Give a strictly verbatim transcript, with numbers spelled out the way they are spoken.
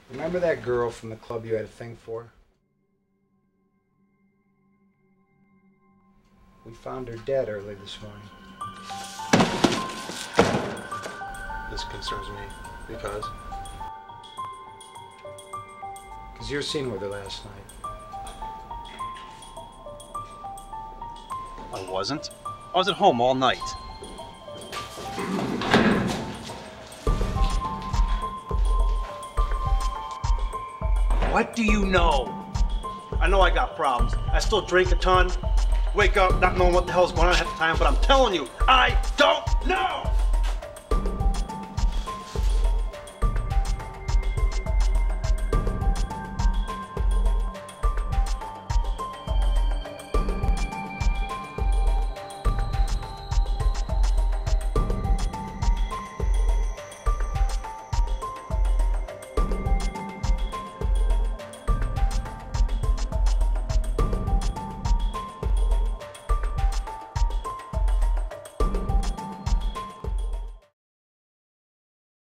Remember that girl from the club you had a thing for? We found her dead early this morning. This concerns me because... Because you were seen with her last night. I wasn't. I was at home all night. What do you know? I know I got problems. I still drink a ton. Wake up not knowing what the hell's going on half the time, but I'm telling you, I don't know!